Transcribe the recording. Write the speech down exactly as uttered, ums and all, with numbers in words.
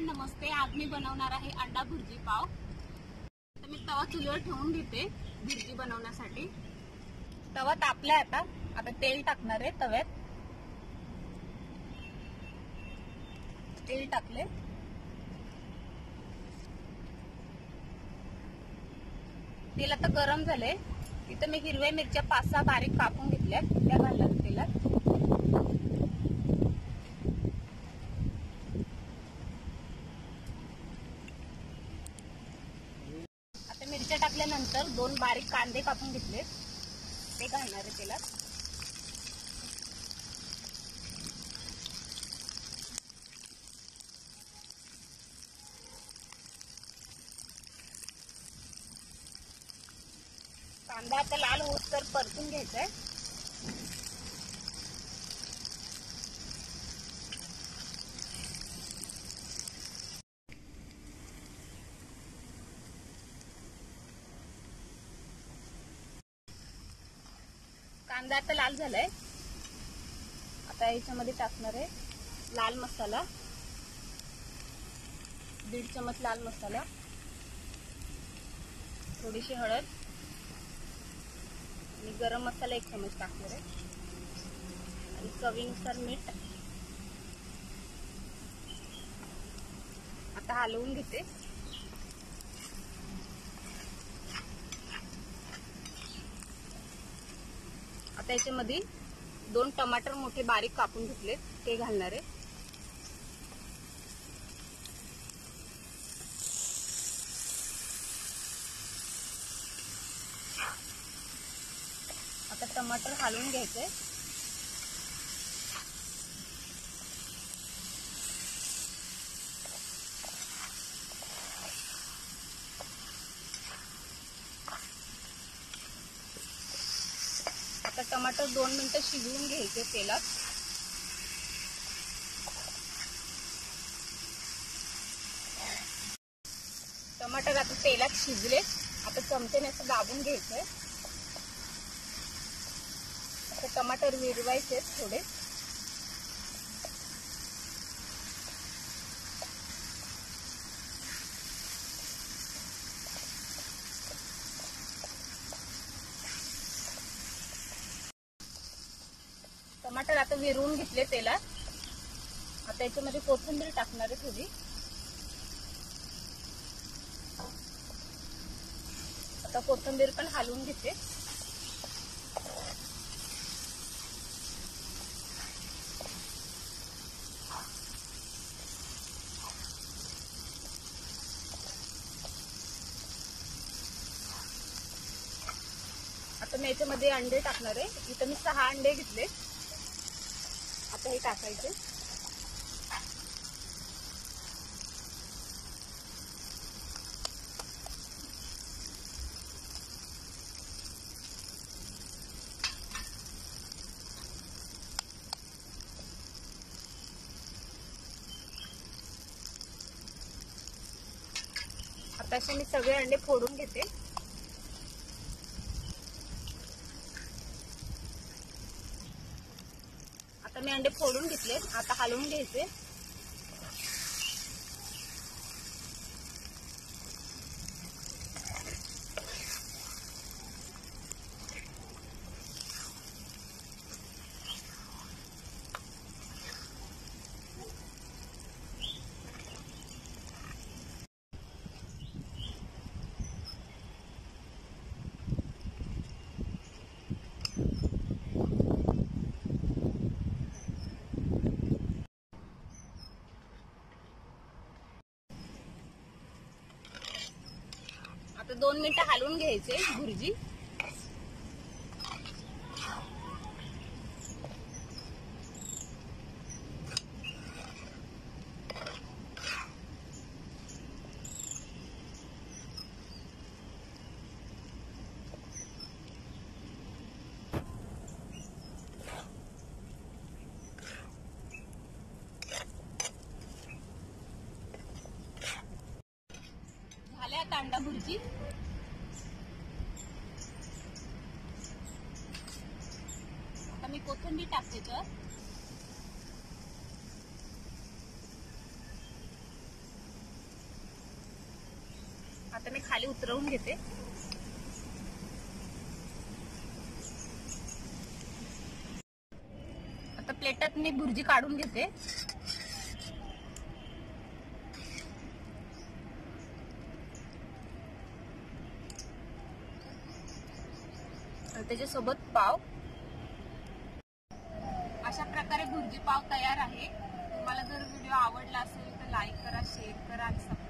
Friend नमस्ते. आज मी बनवणार आहे अंडा भुर्जी पाव. तर मी तवा चुलीवर ठेवून घेते भुर्जी बनवण्यासाठी. तवा तापलाय. आता आता तेल टाकणार आहे. तव्यात तेल टाकले. तेल आता गरम झाले. इथं मी हिरव्या मिरच्या पाच सहा बारीक कापून घेतल्या, त्या घालल्या तेलात. आता मिरच्या टाकल्यानंतर दोन बारीक कांदे कापून घेतले, ते घालणार आहे तेलात. कांदा आता लाल होऊस्तर परतून घ्यायचा आहे. कांदा आता लाल झालाय. आता याच्यामध्ये टाकणार आहे लाल मसाला, दीड चमच लाल मसाला, थोडीशी हळद आणि गरम मसाला एक चमच टाकणार आहे आणि चवीनुसार मीठ. आता हलवून घेते. आता याच्यामध्ये दोन टमाटर मोठे बारीक कापून घेतले, ते घालणार आहे. आता टमाटर हलवून घ्यायचंय. आता टमाटर दोन मिनिटं शिजवून घ्यायचे तेलात. टमाटर आता तेलात शिजले. आता चमच्याने असं दाबून घ्यायचंय. आता टमाटर विरवायचे थोडे. टमाटर आता विरवून घेतले तेलात. आता याच्यामध्ये कोथिंबीर टाकणार आहे थोडी. आता कोथिंबीर पण हलवून घेते. आता मी याच्यामध्ये अंडे टाकणार आहे. इथं मी सहा अंडे घेतले. आता हे टाकायचे. आता असे मी सगळे अंडे फोडून घेते. आता मी अंडे फोडून घेतले. आता हलवून घ्यायचे. आता दोन मिनिटं हलवून घ्यायचे भुर्जी. झाले आता अंडा भुर्जी. आता मी कोथिंबीर टाकते. तर आता मी खाली उतरवून घेते. आता प्लेटात मी भुर्जी काढून घेते. त्याच्यासोबत पाव. अशा प्रकारे भुर्जी पाव तयार आहे. तुम्हाला जर व्हिडिओ आवडला असेल तर लाईक करा, शेअर करा आणि